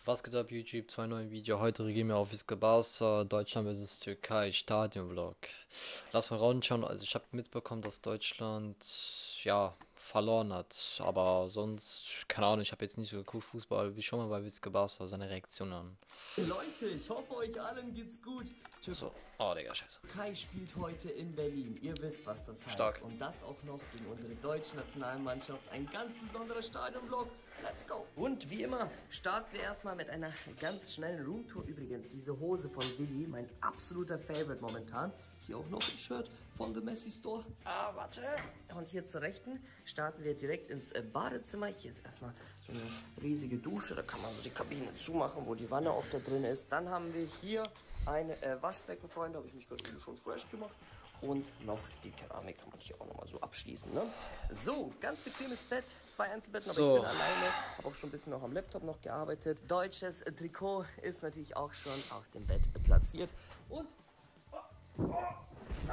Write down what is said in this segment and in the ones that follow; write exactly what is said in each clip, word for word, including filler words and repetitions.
Was geht ab, YouTube? Zwei neue Video. Heute regieren wir auf Wiska Barca, Deutschland versus Türkei, Stadionvlog. Lass mal reinschauen. Also ich habe mitbekommen, dass Deutschland ja verloren hat, aber sonst keine Ahnung. Ich habe jetzt nicht so geguckt Fußball. Wie schon mal bei Wiska Barca seine Reaktion an. Leute, ich hoffe euch allen geht's gut. So, oh Digga, scheiße. Türkei spielt heute in Berlin. Ihr wisst, was das heißt. Stark. Und das auch noch gegen unsere deutsche Nationalmannschaft. Ein ganz besonderer Stadionvlog. Let's go! Und wie immer starten wir erstmal mit einer ganz schnellen Roomtour. Übrigens, diese Hose von Willi, mein absoluter Favorite momentan. Hier auch noch ein Shirt von The Messi Store. Ah, warte. Und hier zur Rechten starten wir direkt ins äh, Badezimmer. Hier ist erstmal so eine riesige Dusche. Da kann man so die Kabine zumachen, wo die Wanne auch da drin ist. Dann haben wir hier eine äh, Waschbecken, Freunde. Habe ich mich gerade schon fresh gemacht. Und noch die Keramik kann man hier auch nochmal so abschließen, ne? So, ganz bequemes Bett, zwei Einzelbetten, aber So. ich bin alleine. Habe auch schon ein bisschen noch am Laptop noch gearbeitet. Deutsches äh, Trikot ist natürlich auch schon auf dem Bett äh, platziert. Und oh, oh, ah,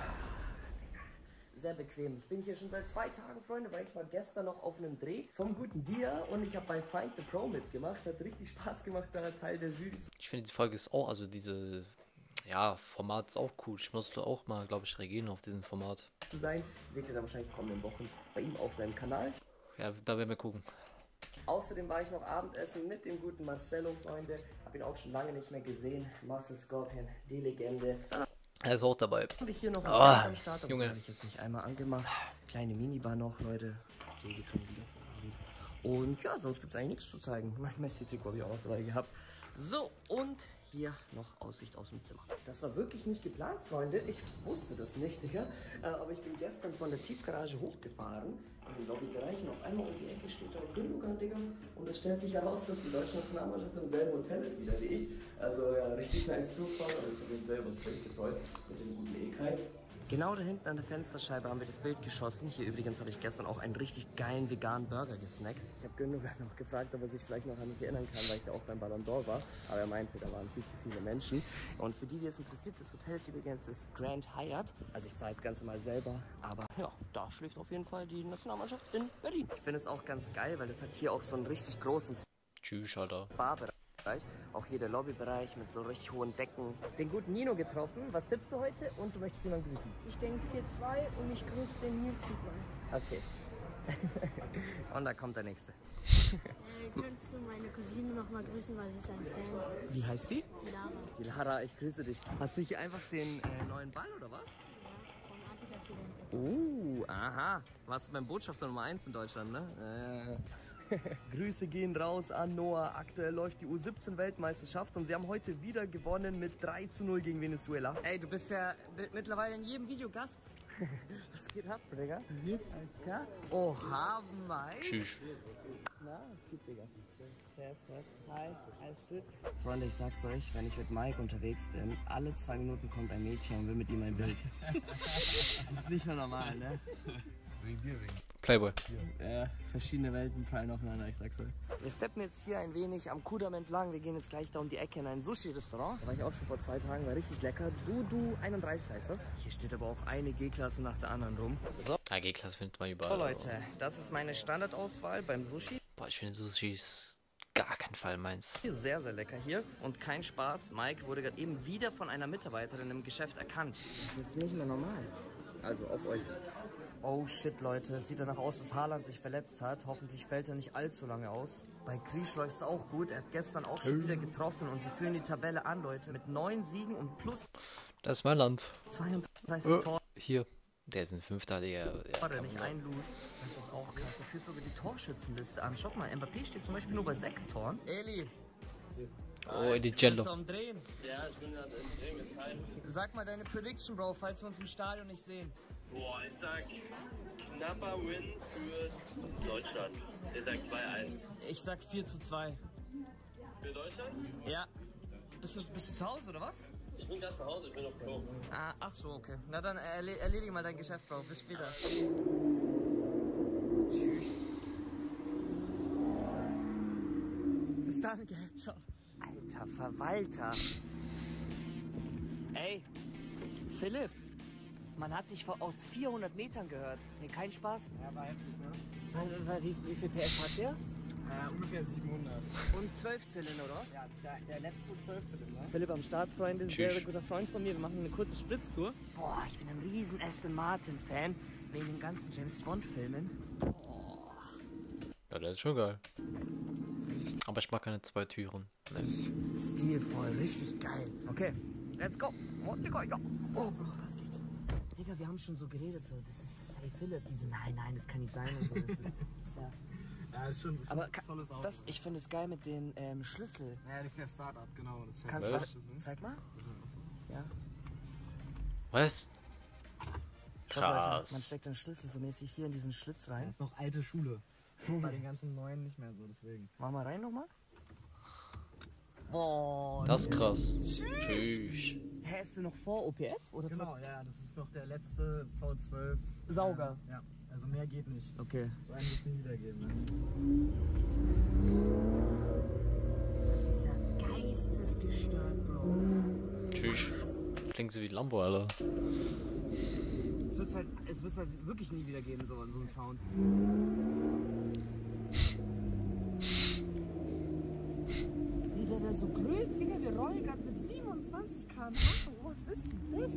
sehr bequem. Ich bin hier schon seit zwei Tagen, Freunde, weil ich war gestern noch auf einem Dreh vom guten Dia und ich habe bei Find the Pro mitgemacht. Hat richtig Spaß gemacht, da Teil der Jury zu Ich finde die Folge ist auch, also diese ja Format ist auch cool. Ich musste auch mal, glaube ich, reagieren auf diesen Format. sein. Seht ihr dann wahrscheinlich kommenden Wochen bei ihm auf seinem Kanal. Ja, da werden wir gucken. Außerdem war ich noch Abendessen mit dem guten Marcelo, Freunde. Hab ihn auch schon lange nicht mehr gesehen. Marcel Scorpion, die Legende. Dann Er ist auch dabei. haben wir hier noch einen Oh, Fernseher am Start, aber Junge. den habe ich jetzt nicht einmal angemacht. Kleine Minibar noch, Leute. Die getrunken wie gestern Abend. Und ja, sonst gibt es eigentlich nichts zu zeigen. Mein Messi-Trikot habe ich auch dabei gehabt. So, und hier noch Aussicht aus dem Zimmer. Das war wirklich nicht geplant, Freunde. Ich wusste das nicht, Digga. Äh, aber ich bin gestern von der Tiefgarage hochgefahren in den Lobbybereich und auf einmal um die Ecke steht da Gündogan, Digga. Und es stellt sich heraus, dass die deutsche Nationalmannschaft im selben Hotel ist wieder wie ich. Also ja, richtig nice Zufall. Und ich habe mich selber straight gefreut mit dem guten Ekai. Genau da hinten an der Fensterscheibe haben wir das Bild geschossen. Hier übrigens habe ich gestern auch einen richtig geilen veganen Burger gesnackt. Ich habe Gündogan noch gefragt, ob er sich vielleicht noch an mich erinnern kann, weil ich ja auch beim Ballon d'Or war. Aber er meinte, da waren viel zu viele Menschen. Und für die, die es interessiert, das Hotel ist übrigens das Grand Hyatt. Also ich zahle jetzt ganz normal selber. Aber ja, da schläft auf jeden Fall die Nationalmannschaft in Berlin. Ich finde es auch ganz geil, weil das hat hier auch so einen richtig großen Tschüss, Alter. Barbereich. Auch hier der Lobbybereich mit so richtig hohen Decken. Den guten Nino getroffen. Was tippst du heute? Und du möchtest jemanden grüßen? Ich denke vier zwei und ich grüße den Nils mal. Okay. Und da kommt der nächste. Äh, kannst du meine Cousine noch mal grüßen, weil sie ist ein Fan. Wie heißt sie? Die Lara. Die Lara, ich grüße dich. Hast du hier einfach den äh, neuen Ball oder was? Ja, von Adidas Event. Uh, aha. Warst du beim Botschafter Nummer eins in Deutschland, ne? Äh. Grüße gehen raus an Noah. Aktuell läuft die U siebzehn Weltmeisterschaft und sie haben heute wieder gewonnen mit drei zu null gegen Venezuela. Ey, du bist ja mittlerweile in jedem Video Gast. Was geht ab, Digga? Jetzt? Alles klar? Oha, Mike. Tschüss. Na, was geht, Digga? Servus, hi, alles gut? Freunde, ich sag's euch, wenn ich mit Mike unterwegs bin, alle zwei Minuten kommt ein Mädchen und will mit ihm ein Bild. Das ist nicht mehr normal, ne? Playboy. Ja, verschiedene Welten prallen aufeinander, ich sag's euch. Wir steppen jetzt hier ein wenig am Kudamm entlang. Wir gehen jetzt gleich da um die Ecke in ein Sushi-Restaurant. Da war ich auch schon vor zwei Tagen, war richtig lecker. Dudu einunddreißig heißt das. Hier steht aber auch eine G-Klasse nach der anderen rum. So, Ja, G-Klasse findet man überall. so Leute, das ist meine Standardauswahl beim Sushi. Boah, ich finde Sushi ist gar kein Fall meins. Sehr, sehr lecker hier. Und kein Spaß, Mike wurde gerade eben wieder von einer Mitarbeiterin im Geschäft erkannt. Das ist nicht mehr normal. Also auf euch. Oh shit, Leute. Es sieht danach aus, dass Haaland sich verletzt hat. Hoffentlich fällt er nicht allzu lange aus. Bei Krisch läuft es auch gut. Er hat gestern auch schon wieder getroffen und sie führen die Tabelle an, Leute. Mit neun Siegen und plus Das ist mein Land. zweiunddreißig Äh, Toren. Hier. Der ist ein Fünfter, Digga. Ja, Der nicht ein Los. Das ist auch krass. Er führt sogar die Torschützenliste an. Schaut mal, Mbappé steht zum Beispiel nur bei sechs Toren. Eli, Oh, die bist du Cello. am Drehen? Ja, ich bin gerade im Drehen mit Kai. Sag mal deine Prediction, Bro, falls wir uns im Stadion nicht sehen. Boah, ich sag knapper Win für Deutschland. Ich sag zwei eins. Ich sag vier zu zwei. Für Deutschland? Ja. Bist du, bist du zu Hause oder was? Ich bin gerade zu Hause, ich bin auf Klo. Ah, ach so, okay. Na dann erle erledige mal dein Geschäft, Bro. Bis später. Tschüss. Bis dann, gell? Ciao. Alter Verwalter. Ey, Philipp. Man hat dich aus vierhundert Metern gehört. Nee, kein Spaß. Ja, war heftig, ne? Wie, wie, wie viel P S hat der? Äh, ungefähr siebenhundert. Und zwölf Zylinder, oder was? Ja, das ist der, der letzte zwölf Zylinder. Philipp am Start, Freunde, sehr, Tschüss. sehr guter Freund von mir. Wir machen eine kurze Spritztour. Boah, ich bin ein riesen Aston Martin-Fan. Wegen den ganzen James Bond-Filmen. Ja, der ist schon geil. Aber ich mag keine zwei Türen. Nee. Stilvoll, richtig geil. Okay, let's go. Oh, Digga, ja. Oh, Bro, was geht? Digga, wir haben schon so geredet, so, das ist das, hey Philipp, diese, nein, nein, das kann nicht sein und so. Das ist, das ist ja. Ja, ist schon, schon Aber ein ka- tolles Auto. das, ich finde es geil mit den ähm, Schlüssel. ja, das ist der Startup, genau. Das ist Kannst der Was? du, Schlüssel. zeig mal. Ja. Was? Schau, Leute, Krass. man steckt den Schlüssel so mäßig hier in diesen Schlitz rein. Das ist noch alte Schule. Das ist bei den ganzen neuen nicht mehr so, deswegen. Mach mal rein nochmal. Boah. Das ist krass. Tschüss. Hä, ist der noch vor O P F? Oder Genau, ja, das ist noch der letzte V zwölf. Sauger. Äh, ja, also mehr geht nicht. Okay. So einen wird es nie wieder geben. Ne? Das ist ja geistesgestört, Bro. Tschüss. Klingt so wie Lambo, Alter. Es wird halt, es wird's halt wirklich nie wieder geben, so, so ein Sound. Wie der da so grölt, Digga, wir rollen gerade mit siebenundzwanzig Kilometer pro Stunde. Was ist denn das?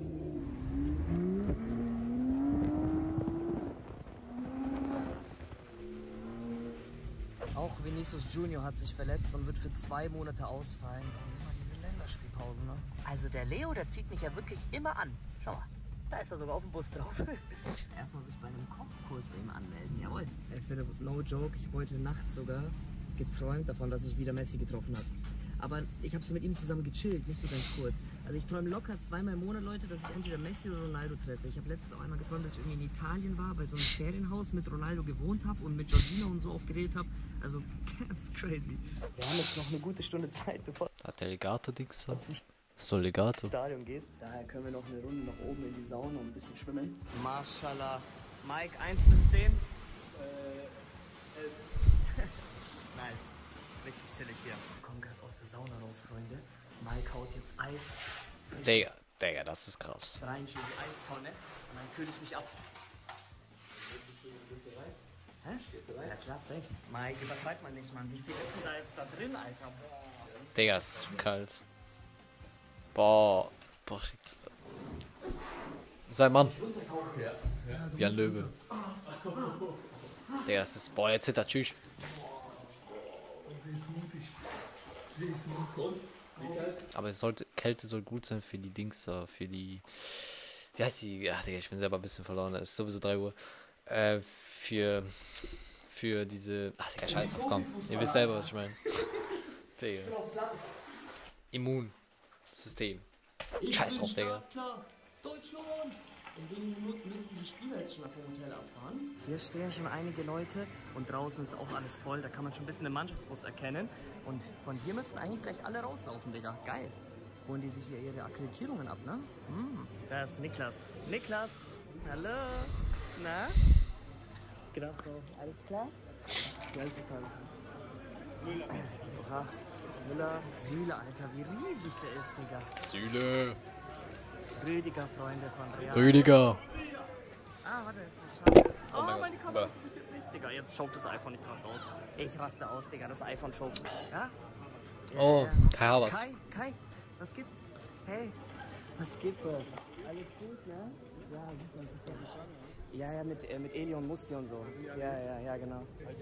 Auch Vinicius Junior hat sich verletzt und wird für zwei Monate ausfallen. Und immer diese Länderspielpausen, ne? Also der Leo, der zieht mich ja wirklich immer an. Schau mal, da ist er sogar auf dem Bus drauf. Erstmal sich bei einem Kochkurs bei ihm anmelden, jawohl. Ey Philipp, no joke, ich habe heute Nacht sogar geträumt davon, dass ich wieder Messi getroffen habe. Aber ich habe so mit ihm zusammen gechillt, nicht so ganz kurz. Also ich träume locker zweimal im Monat, Leute, dass ich entweder Messi oder Ronaldo treffe. Ich habe letztens auch einmal geträumt, dass ich irgendwie in Italien war, bei so einem Ferienhaus mit Ronaldo gewohnt habe und mit Jorginho und so auch geredet habe. Also ganz crazy. Wir haben jetzt noch eine gute Stunde Zeit, bevor Hat der Legato-Dings da? es ins So Legato. Stadion geht. Daher können wir noch eine Runde nach oben in die Sauna und ein bisschen schwimmen. Mashallah. Mike, eins bis zehn. Äh, elf. Nice. Richtig chillig hier. Wir kommen gerade aus der Sauna raus, Freunde. Mike haut jetzt Eis Digga, Digga, das ist krass. rein hier in die Eistonne und dann kühle ich mich ab. Hä? Ja klar, safe. Mike, übertreibt man nicht, Mann. Wie viel ist denn da jetzt da drin, Alter? Digga, das ist zu kalt. Boah. Boah. Sei Mann. Wie ein Löwe. Digga, das ist. Boah, jetzt zittert. Tschüss. Aber es sollte, Kälte soll gut sein für die Dings da, für die. Wie heißt die? Ach, Digga, ich bin selber ein bisschen verloren. Es ist sowieso drei Uhr. Äh, für. Für diese. Ach, Digga, scheiß drauf, komm. Ihr wisst selber, was ich meine. Digga. Immunsystem. Scheiß drauf, Digga. Klar, Deutschland! In wenigen Minuten müssten die Spieler jetzt schon nach dem Hotel abfahren. Hier stehen schon einige Leute und draußen ist auch alles voll. Da kann man schon ein bisschen den Mannschaftsbus erkennen. Und von hier müssten eigentlich gleich alle rauslaufen, Digga. Geil. Holen die sich hier ihre Akkreditierungen ab, ne? Hm. Da ist Niklas. Niklas! Hallo! Na? Was geht ab, Bro? Alles klar? Ja, super. Oha. Müller, Süle, Alter, wie riesig der ist, Digga. Süle. Rüdiger, Freunde von Real. Rüdiger. Ah, warte, das ist schade. Oh, mein meine Gott, Kamera über. fokussiert nicht. Digga, jetzt choked das iPhone, ich raste aus. Ich raste aus, Digga, das iPhone choked. Ja? Ja, Oh, ja. Kai Havertz. Kai, Kai, was geht? Hey, was geht, Bro? Alles gut, ne? Ja, super, super, super. Ja, ja, mit, äh, mit Eli und Musti und so. Ja, ja, ja, genau.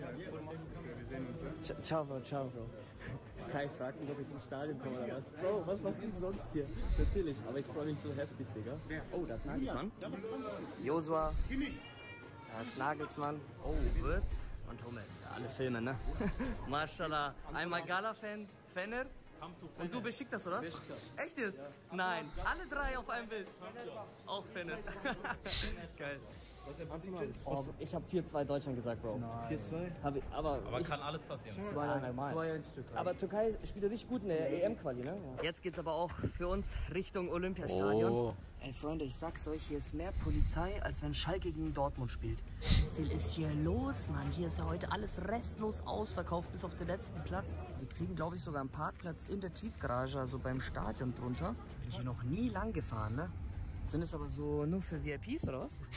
Ch- Ciao, Bro, ciao, Bro. Kai fragt mich, ob ich ins Stadion komme oder was. Bro, was machst du denn sonst hier? Natürlich, aber ich freue mich so heftig, Digga. Oh, da ist Nagelsmann. Josua. Da ist Nagelsmann. Oh, Würz und Hummels. Ja, alle Filme, ne? Maschallah. Einmal Gala-Fan, Fenner. Und du Besiktas, oder was? Echt jetzt? Nein, alle drei auf einem Bild. Auch Fenner. Geil. Oh, ich habe vier zwei Deutschland gesagt, Bro. vier zwei? Aber, aber, Aber ich, kann alles passieren. zwei normal. zwei eins Türkei. Aber Türkei spielt ja richtig gut in der E M-Quali, ne? Jetzt geht's aber auch für uns Richtung Olympiastadion. Oh. Ey Freunde, ich sag's euch, hier ist mehr Polizei, als wenn Schalke gegen Dortmund spielt. Wie viel ist hier los, Mann? Hier ist ja heute alles restlos ausverkauft, bis auf den letzten Platz. Wir kriegen, glaube ich, sogar einen Parkplatz in der Tiefgarage, also beim Stadion drunter. Bin ich hier noch nie lang gefahren, ne? Sind es aber so nur für V I Ps oder was?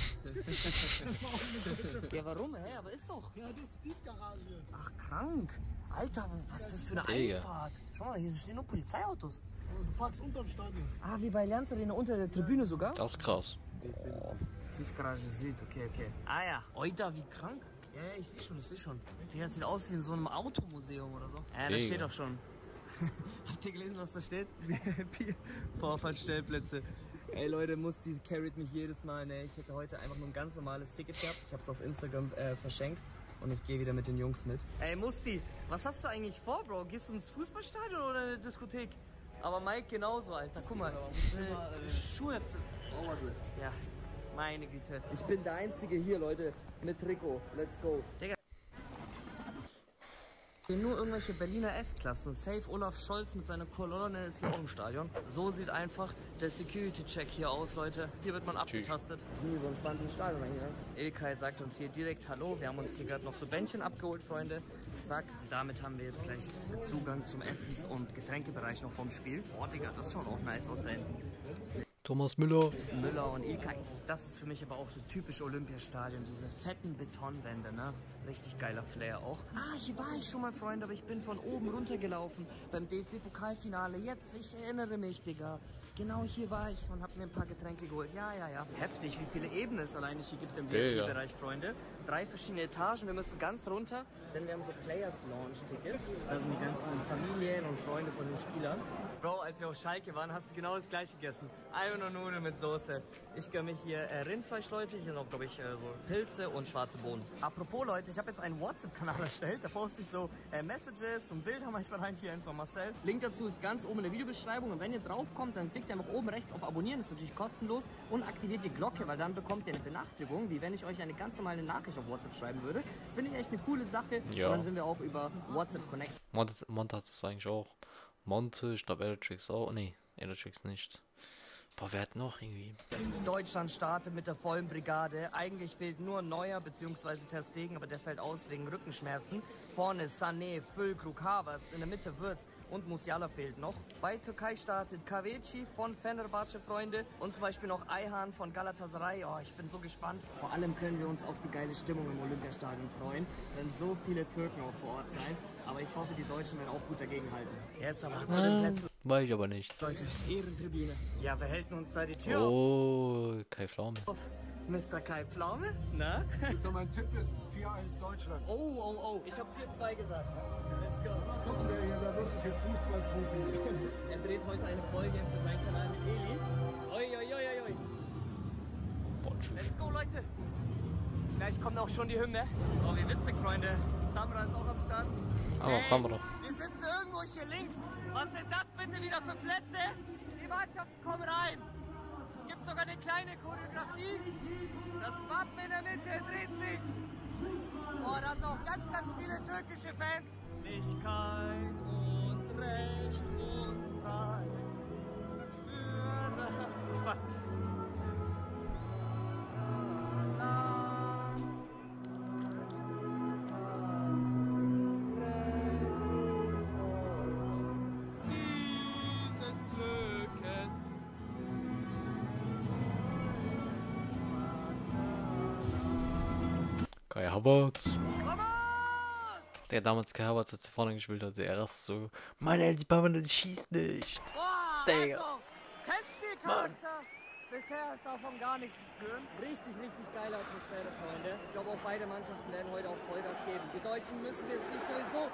Ja, warum? Hä? Aber ist doch. Ja, das ist Tiefgarage. Ach, krank. Alter, was ist das für eine Digga. Einfahrt? Schau mal, hier stehen nur Polizeiautos. Du parkst unterm Stadion. Ah, wie bei Allianz Arena unter der Tribüne sogar? Das ist krass. Tiefgarage Süd, okay, okay. Ah ja, Oida, wie krank. Ja, ja, ich sehe schon, ich sehe schon. Der sieht aus wie in so einem Automuseum oder so. Ja, da Digga. steht doch schon. Habt ihr gelesen, was da steht? Vorfahrtstellplätze. Ey Leute, Musti carried mich jedes Mal. Ne? Ich hätte heute einfach nur ein ganz normales Ticket gehabt. Ich habe es auf Instagram äh, verschenkt und ich gehe wieder mit den Jungs mit. Ey Musti, was hast du eigentlich vor, Bro? Gehst du ins Fußballstadion oder in eine Diskothek? Aber Mike genauso, Alter. Guck mal, äh, Schuhe. Ja, meine Güte. Ich bin der Einzige hier, Leute, mit Trikot. Let's go. Digga. Nur irgendwelche Berliner S-Klassen. Safe Olaf Scholz mit seiner Kolonne ist hier auch im Stadion. So sieht einfach der Security-Check hier aus, Leute. Hier wird man abgetastet. Nie so entspannt ins Stadion reingegangen. Ilkay sagt uns hier direkt Hallo. Wir haben uns hier gerade noch so Bändchen abgeholt, Freunde. Zack. Damit haben wir jetzt gleich Zugang zum Essens- und Getränkebereich noch vom Spiel. Boah, Digga, das schaut auch nice aus da hinten. Thomas Müller. Müller und Ilkay. Das ist für mich aber auch so typisch Olympiastadion, diese fetten Betonwände, ne? Richtig geiler Flair auch. Ah, hier war ich schon mal, Freunde, aber ich bin von oben runtergelaufen beim D F B-Pokalfinale. Jetzt, ich erinnere mich, Digga. Genau hier war ich und hab mir ein paar Getränke geholt. Ja, ja, ja. Heftig, wie viele Ebenen es alleine hier gibt im V I P-Bereich, Freunde. Drei verschiedene Etagen, wir müssen ganz runter, denn wir haben so Players Launch Tickets. Da sind die ganzen Familien und Freunde von den Spielern. Bro, als wir auf Schalke waren, hast du genau das gleiche gegessen. Ei und Nudeln mit Soße. Ich gönne mich hier äh, Rindfleisch, Leute. Hier noch, glaube ich, äh, so Pilze und schwarze Bohnen. Apropos, Leute, ich habe jetzt einen WhatsApp-Kanal erstellt. Da poste ich so äh, Messages und Bilder manchmal rein. Hier eins von Marcel. Link dazu ist ganz oben in der Videobeschreibung. Und wenn ihr drauf kommt, dann klickt einfach oben rechts auf Abonnieren. Das ist natürlich kostenlos. Und aktiviert die Glocke, weil dann bekommt ihr eine Benachrichtigung, wie wenn ich euch eine ganz normale Nachricht auf WhatsApp schreiben würde. Finde ich echt eine coole Sache. Ja. Und dann sind wir auch über WhatsApp Connect. Monte, Monte hat es eigentlich auch. Monte, ich glaube Electrix auch. Nee, Electrix nicht. Boah, wer hat noch irgendwie? Deutschland startet mit der vollen Brigade. Eigentlich fehlt nur Neuer bzw. Ter Stegen, aber der fällt aus wegen Rückenschmerzen. Vorne Sané, Füllkrug, Havertz, in der Mitte Wirtz und Musiala fehlt noch. Bei Türkei startet Kaveci von Fenerbahce, Freunde, und zum Beispiel noch Ayhan von Galatasaray. Oh, ich bin so gespannt. Vor allem können wir uns auf die geile Stimmung im Olympiastadion freuen, wenn so viele Türken auch vor Ort sein. Aber ich hoffe, die Deutschen werden auch gut dagegenhalten. Jetzt aber zu den Plätzen. Weiß ich aber nicht. Leute, Ehrentribüne. Ja, wir halten uns da die Tür auf. Oh, Kai Pflaume. Mister Kai Pflaume, na? So, mein Tipp ist vier eins Deutschland. Oh, oh, oh, ich habe vier zwei gesagt. Let's go. Mal gucken, wer hier der wirkliche Fußballprofi ist. Er dreht heute eine Folge für seinen Kanal mit Eli. Oi, oi, oi, oi, oi. Boah, tschüss. Let's go, Leute. Gleich kommt auch schon die Hymne. Oh, wie witzig, Freunde. Samra ist auch am Start. Ah, was haben wir noch? Wir sitzen irgendwo hier links. Was sind das bitte wieder für Plätze? Die Mannschaften kommen rein. Es gibt sogar eine kleine Choreografie. Das Wappen in der Mitte dreht sich. Oh, da sind auch ganz, ganz viele türkische Fans. Lichkeit und Recht und Freiheit. Für das Spaß. Kai Havertz. Der damals Kai Havertz, als er vorne gespielt hat, der erst so, Mann, ey, die Bauern, die schießt nicht. Boah, Digga. also, Testspielcharakter. Bisher ist davon gar nichts zu spüren. Richtig, richtig geile Atmosphäre, Freunde. Ich glaube, auch beide Mannschaften werden heute auch Vollgas geben. Die Deutschen müssen jetzt nicht sowieso...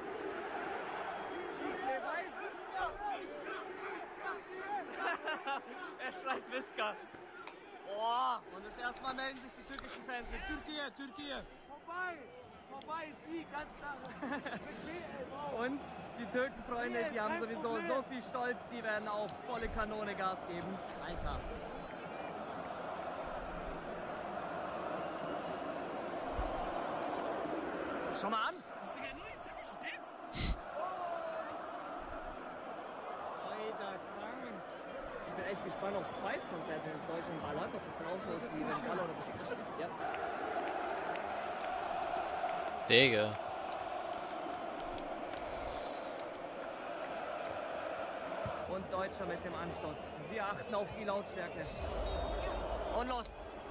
Er schreit Wiska. Boah, und das erste Mal melden sich die türkischen Fans mit Türkei, Türkei. Vorbei! Vorbei, Sie, ganz klar. Und die Türkenfreunde, die haben sowieso so viel Stolz, die werden auch volle Kanone Gas geben. Alter. Schau mal an, das sind ja nur die türkischen Fans. Alter, krank. Ich bin echt gespannt aufs Five-Konzert, wenn es Deutschland ballert, ob das dann auch so ist wie wenn Gala oder Besiktas spielt. Ja. Und Deutscher mit dem Anstoß. Wir achten auf die Lautstärke. Und los!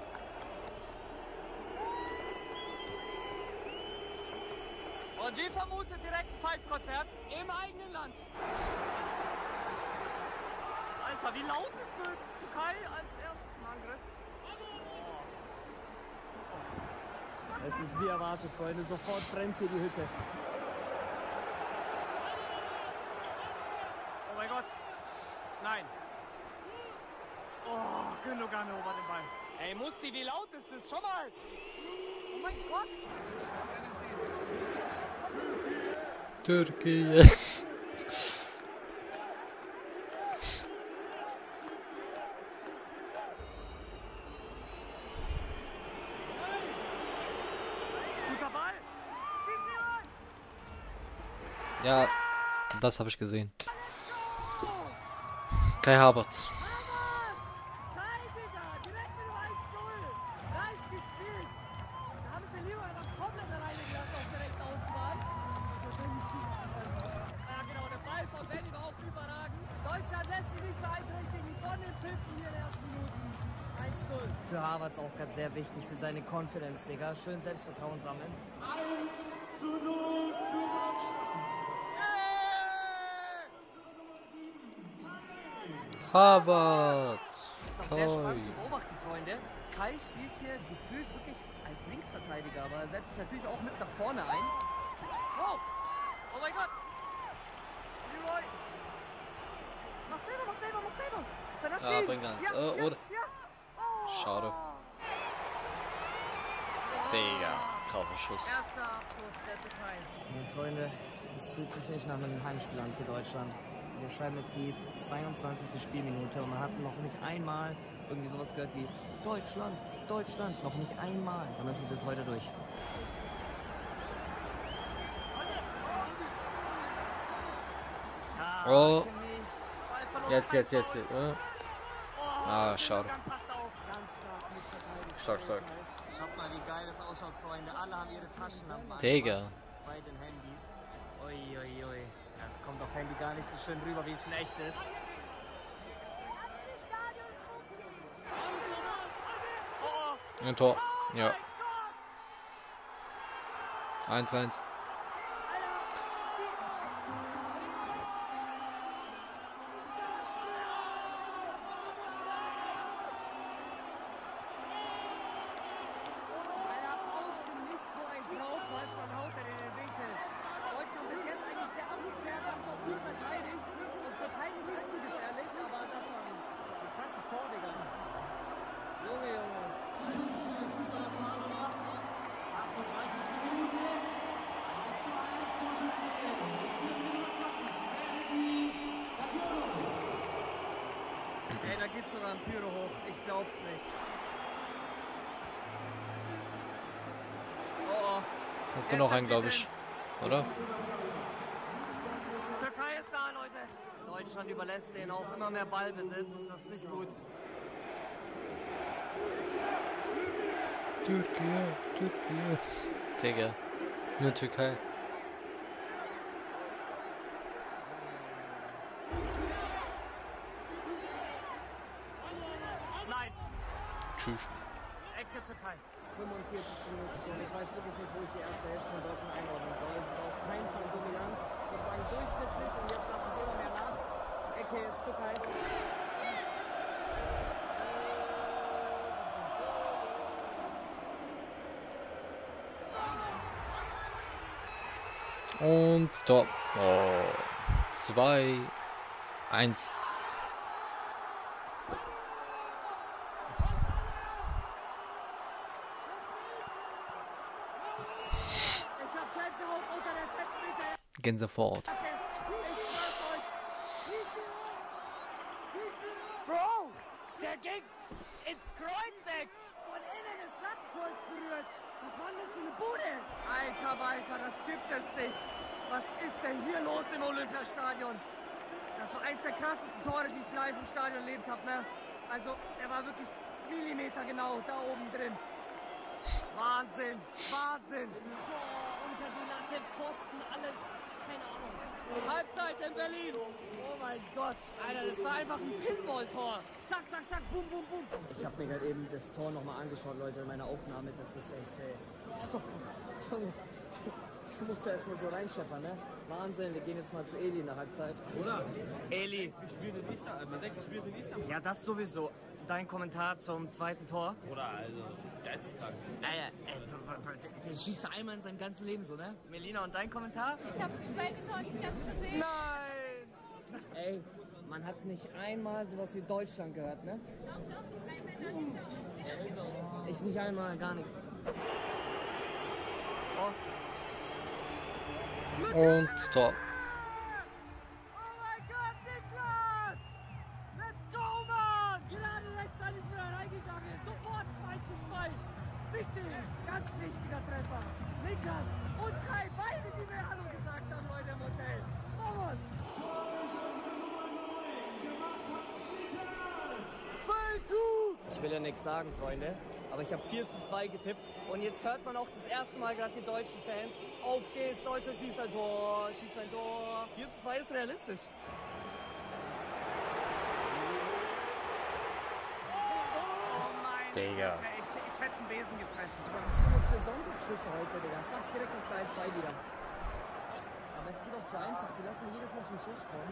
Und wie vermutet direkt ein Pfeifkonzert im eigenen Land. Alter, wie laut es wird. Türkei als erstes im Angriff. Es ist wie erwartet, Freunde. Sofort brennt hier die Hütte. Oh mein Gott. Nein. Oh, Gündogan über den Ball. Ey, Musti, wie laut ist das? Schau mal. Oh mein Gott. Türkei. Guter Ball. Schieß mir rein. Ja, das habe ich gesehen. Kai Havertz. Kai, Digga. Direkt mit dem eins null. Nice gespielt. Da haben sie Leo aber komplett alleine gelassen auf der rechten Außenbahn. Ja, genau. Der Ball von Benny war auch überragend. Deutschland lässt sich nicht beeinträchtigen von den Pfiffen hier in den ersten Minuten. eins null. Für Havertz auch ganz sehr wichtig für seine Confidence, Digga. Schön Selbstvertrauen sammeln. Havertz. Das ist auch sehr spannend Kai. zu beobachten, Freunde. Kai spielt hier gefühlt wirklich als Linksverteidiger, aber er setzt sich natürlich auch mit nach vorne ein. Wow! Oh mein Gott! Leroy! Mach selber, mach selber, mach selber! Sanaschi! Ja, bring ganz. Ja, Äh, ja, oder? ja. Oh. Schade. Digga, krasser Schuss. Erster Abschluss der Türkei. Ja, Freunde, es fühlt sich nicht nach einem Heimspiel an für Deutschland. Wir schreiben jetzt die zweiundzwanzigste Spielminute und man hat noch nicht einmal irgendwie sowas gehört wie Deutschland, Deutschland, noch nicht einmal. Da müssen wir jetzt heute durch. Ah, Oh. Kimmich. Ball verloren, Jetzt, jetzt, kein jetzt. Foul. jetzt. Äh. Oh, Ah, schade. Gündogan passt auf. Ganz stark mit verteidigt. Stark, stark. Schaut mal, wie geil das ausschaut, Freunde. Alle haben ihre Taschenlampen Digga. angemacht bei den Handys. Ui, ui, ui. Ja, es kommt auf Handy gar nicht so schön rüber, wie es in echt ist. Oh, Ein Tor. Ja. eins eins. Alter, aus dem Nichts so ein Traumpass, dann haut er in den Winkel. Deutschland bis jetzt eigentlich sehr abgeklärt, haben es auch gut verteidigt. Und Türkei nicht allzu gefährlich, aber das war ein krasses Tor, Digga. Junge, Junge. Ey, da geht sogar ein Pyro hoch. Ich glaub's nicht. Oh, oh. Es gibt noch einen, glaube ich. Oder? Türkei ist da, Leute. Deutschland überlässt denen auch immer mehr Ballbesitz. Das ist nicht gut. Türkei, Türkei. Digga. Nur Türkei. Nein, Tschüss. Ecke Türkei. fünfundvierzigste Minute schon. Ich weiß wirklich nicht, wo ich die erste Hälfte von Deutschland einordnen soll. Es war auf keinen Fall dominant. Ich würde sagen durchschnittlich und jetzt lassen sie immer mehr nach. Ecke ist Türkei. Und Tor. Oh. zwei eins. Ich hab Gänsehaut unter der fetten Mitte. Gänsehaut. Bro, der ging ins Kreuzeck. Von innen ist Latt kurz berührt. Was war denn das für eine Bude? Alter Walter, das gibt es nicht. Was ist denn hier los im Olympiastadion? Das war eins der krassesten Tore, die ich live im Stadion erlebt habe, ne? Also, er war wirklich Millimeter genau da oben drin. Wahnsinn, Wahnsinn. Tor unter die Latte, Pfosten, alles. Keine Ahnung. Halbzeit in Berlin. Oh mein Gott. Alter, das war einfach ein Pinball-Tor. Zack, zack, zack, bum, bum, bum. Ich habe mir gerade eben das Tor nochmal angeschaut, Leute, in meiner Aufnahme. Das ist echt, ey. Junge, da musst du erstmal so reinscheppern, ne? Wahnsinn, wir gehen jetzt mal zu Eli in der Halbzeit. Oder? Eli. Wir spielen in Istanbul. Man denkt, wir spielen in Istanbul. Ja, das sowieso. Dein Kommentar zum zweiten Tor? Oder, also, geisteskrank. Naja, äh, der schießt einmal in seinem ganzen Leben so, ne? Melina, und dein Kommentar? Ich habe das zweite Tor nicht ganz gesehen. Nein! Ey, man hat nicht einmal sowas wie Deutschland gehört, ne? Doch, doch, die drei Meter hinter. Ich nicht einmal, gar nichts. Oh. Und Tor. Oh mein Gott, Niklas! Let's go, Mann! Gerade rechtzeitig wieder reingegangen. Sofort zwei zu zwei. Wichtig, ganz wichtiger Treffer. Niklas und Kai, beide, die mir Hallo gesagt haben, Leute im Hotel. Vamos! Voll gut! Ich will ja nichts sagen, Freunde, aber ich habe vier zu zwei getippt. Und jetzt hört man auch das erste Mal gerade die deutschen Fans. Auf geht's, Deutschland schießt ein Tor, schießt ein Tor. vier zu zwei ist realistisch. Oh mein Digga. Gott, ich, ich hätte einen Besen gefressen. Aber was sind das für Sonntagsschüsse heute, Digga? Fast direkt das drei zwei wieder. Aber es geht auch zu einfach, die lassen jedes Mal zum Schuss kommen.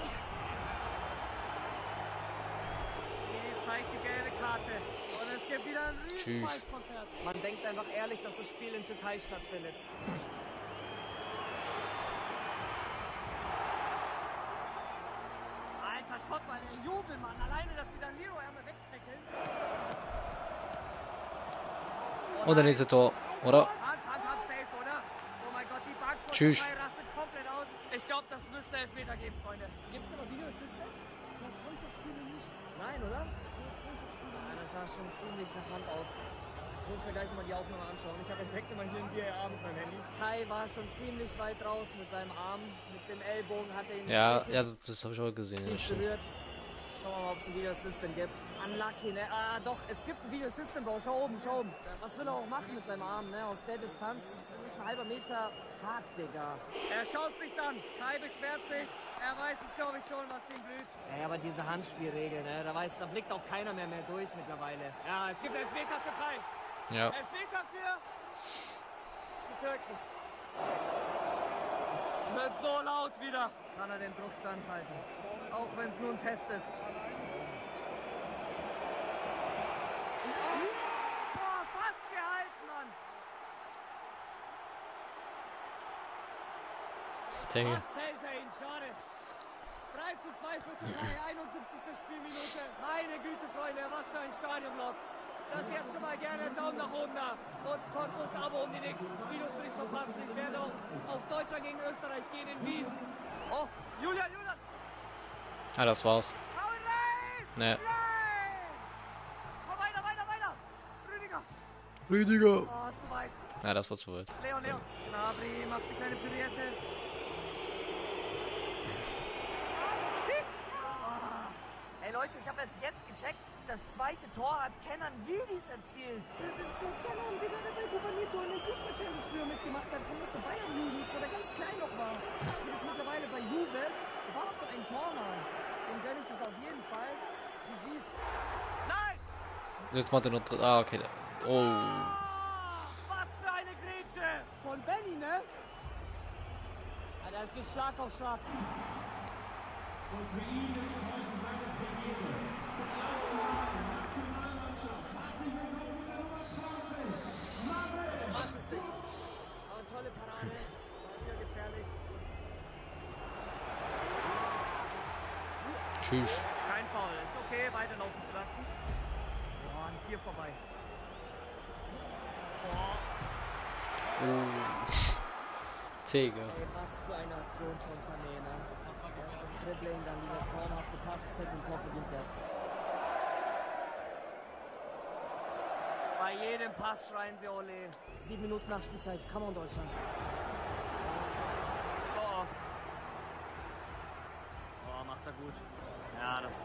Schiri zeigt die gelbe Karte. Und es gibt wieder ein riesen Konzert. Man denkt einfach ehrlich, dass das Spiel in Türkei stattfindet. Alter, schaut mal, der Jubel, Mann. Alleine, dass die dann Liro einmal wegtackeln. Und der nächste Tor, oder? Hand, Hand, Hand, safe, oder? Oh mein Gott, die Bank von Tschüss. Türkei rastet komplett aus. Ich glaube, das müsste Elfmeter geben, Freunde. Gibt's aber Videoassistent? Ich glaube, Freundschaftsspiele nicht. Nein, oder? Ja, das sah schon ziemlich nach Hand aus. Ich muss mir gleich mal die Aufnahme anschauen. Ich habe direkt immer hier in dir abends mein Handy. Kai war schon ziemlich weit draußen mit seinem Arm. Mit dem Ellbogen hat er ihn Ja, ja, das, das habe ich auch gesehen. Ja, nicht stimmt. berührt. Schauen wir mal, ob es ein Video-Assistant gibt. Unlucky, ne? Ah, doch, es gibt ein Video-Assistant, Bro. Schau oben, schau oben. Was will er auch machen mit seinem Arm, ne? Aus der Distanz. Das ist nicht ein halber Meter. Fuck, Digga. Er schaut sich's an. Kai beschwert sich. Er weiß es, glaube ich, schon, was ihm blüht. Ja, aber diese Handspielregel, ne? Da, weiß, da blickt auch keiner mehr, mehr durch mittlerweile. Ja, es gibt Elfmeter Türkei. Ja. Elfmeter für die Türken. Es wird so laut wieder. Kann er den Druck standhalten. Auch wenn es nur ein Test ist. Boah, fast gehalten, Mann. Dinge. Fast hält er ihn, schade. drei zu zwei für Türkei, einundsiebzigste Spielminute. Meine Güte, Freunde, was für ein Stadionblock. Das jetzt schon mal gerne Daumen nach oben da. Und kostenlos Abo, um die nächsten Videos nicht zu verpassen. Ich werde auch auf Deutschland gegen Österreich gehen in Wien. Oh, Julian, Julian. Ah, das war's. Hau rein! Ne. Rein! Komm weiter, weiter, weiter! Rüdiger! Rüdiger. Oh, zu weit. Ja, das war zu weit. Leon, Leon. Gnabry macht die kleine Pirouette. Schieß! Oh. Ey Leute, ich habe erst jetzt gecheckt, das zweite Tor hat Kenan Yildiz erzielt. Das ist der Kenan, der bei Gouverneurtor in den Fußball-Challenge früher mitgemacht hat, kommt aus der Bayern-Jugend, wo der ganz klein noch war. Ich spiele jetzt mittlerweile bei Juve. Was für ein Tor, Mann. Dem gönne ich das auf jeden Fall. G G's. Nein! Jetzt macht er noch. Ah, okay. Oh. Was für eine Grätsche! Von Benny, ne? Alter, es geht Schlag auf Schlag. Und für ihn ist es heute seine Premiere. Zum ersten Mal in der Nationalmannschaft. Herzlich willkommen mit der Nummer zwanzig. Marvin! Was ist das? Aber tolle Parade. War wieder gefährlich. Tschüss. Kein Foul. Ist okay, weiterlaufen zu lassen. Boah, ein vier vorbei. Boah. Oh. Digga. Ey, was für eine Aktion von Sané, ne? Erst das Dribbling, dann dieser traumhafte Pass, das hätte ein Tor verdient gehabt. Bei jedem Pass schreien sie Ole. Sieben Minuten Nachspielzeit, come on Deutschland. Oh, oh. Oh, macht er gut. Ja, das...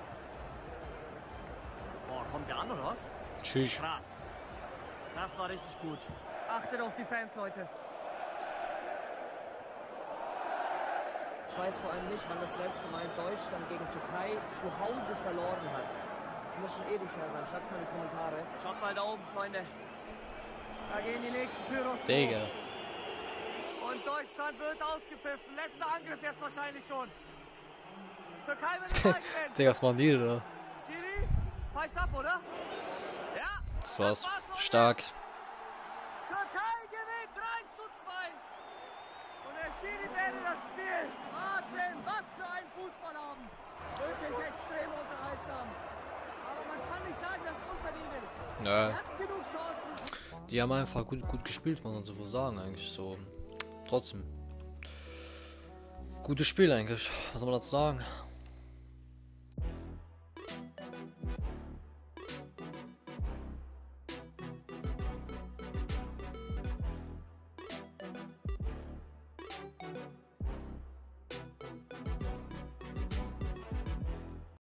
Boah, kommt der an, oder was? Tschüss. Krass. Das war richtig gut. Achtet auf die Fans, Leute. weiß vor allem nicht, wann das letzte Mal Deutschland gegen Türkei zu Hause verloren hat. Das muss schon ewig her sein. Schreibt mal in die Kommentare. Schaut mal da oben, Freunde. Da gehen die nächsten Pyros. Digga. Und Deutschland wird ausgepfiffen. Letzter Angriff jetzt wahrscheinlich schon. Türkei will den Ball gewinnen. Digga, was machen die da? Schiri, pfeift ab, oder? Ja. Das war's. Freunde. Stark. Türkei gewinnt drei zu zwei. Und der Schiri beendet das Spiel. Wahnsinn, was für ein Fußballabend. Wirklich extrem unterhaltsam. Aber man kann nicht sagen, dass es unverdient ist. Ja. Wir hatten genug Chancen. Die haben einfach gut, gut gespielt, muss man so sagen, eigentlich so. Trotzdem. Gutes Spiel eigentlich, was soll man dazu sagen?